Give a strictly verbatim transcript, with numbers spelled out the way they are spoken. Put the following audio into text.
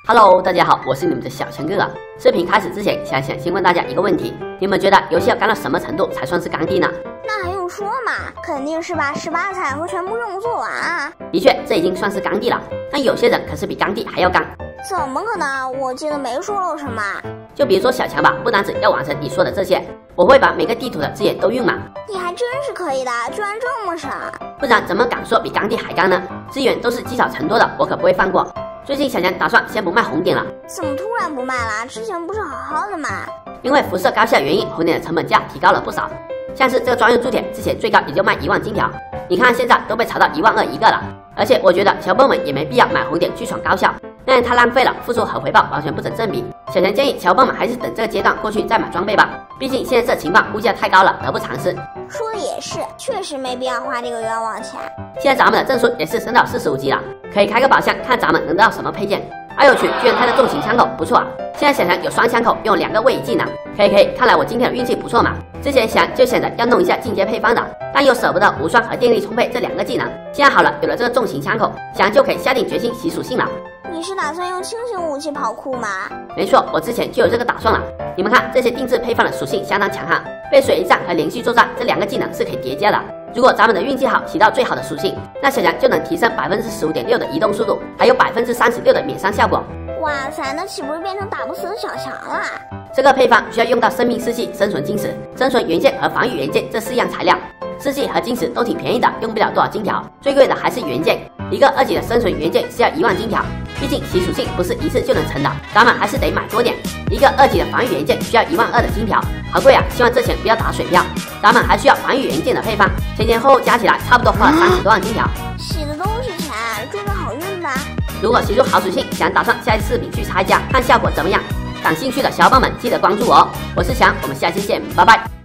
Hello， 大家好，我是你们的小强哥哥。视频开始之前，想想先问大家一个问题：你们觉得游戏要干到什么程度才算是刚地呢？ 那还用说嘛？肯定是把十八彩和全部任务做完啊！ 的确，这已经算是刚地了，但有些人可是比刚地还要刚。 怎么可能？我记得没说漏什么。 就比如说小强吧，不单只要完成你说的这些，我会把每个地图的资源都用满。 你还真是可以的，居然这么省！ 不然怎么敢说比刚地还刚呢？资源都是积少成多的，我可不会放过。最近小强打算先不卖红点了。 怎么突然不卖了？之前不是好好的吗？ 因为辐射高效原因，红点的成本价提高了不少。像是这个专用铸铁，之前最高也就卖一万金条，你看现在都被炒到一万二一个了。而且我觉得小朋友们也没必要买红点去闯高效，那样太浪费了，付出和回报完全不成正比。小强建议小朋友们还是等这个阶段过去再买装备吧，毕竟现在这情况物价太高了，得不偿失。 说的也是，确实没必要花这个冤枉钱。 现在咱们的证书也是升到四十五级了，可以开个宝箱，看咱们能得到什么配件。哎呦去，居然开了重型枪口，不错啊！现在小强有双枪口，用两个位移技能，可以可以，看来我今天的运气不错嘛。之前想就想着要弄一下进阶配方的，但又舍不得无双和电力充沛这两个技能。现在好了，有了这个重型枪口，小强就可以下定决心洗属性了。 你是打算用轻型武器跑酷吗？ 没错，我之前就有这个打算了。你们看这些定制配方的属性相当强悍，背水一战和连续作战这两个技能是可以叠加的。如果咱们的运气好，洗到最好的属性，那小强就能提升百分之十五点六的移动速度，还有百分之三十六的免伤效果。 哇塞，那岂不是变成打不死的小强了？ 这个配方需要用到生命尸器、生存晶石、生存元件和防御元件这四样材料。尸器和晶石都挺便宜的，用不了多少金条，最贵的还是元件。一个二级的生存元件是要一万金条，毕竟洗属性不是一次就能成的，咱们还是得买多点。一个二级的防御元件需要一万二的金条，好贵啊！希望这钱不要打水漂。咱们还需要防御元件的配方，前前后后加起来差不多花了三十多万金条。 洗的都是钱，祝个好运吧！ 如果洗出好属性，想打算下一次视频去拆家，看效果怎么样？感兴趣的小伙伴们记得关注我哦！我是翔，我们下期见，拜拜。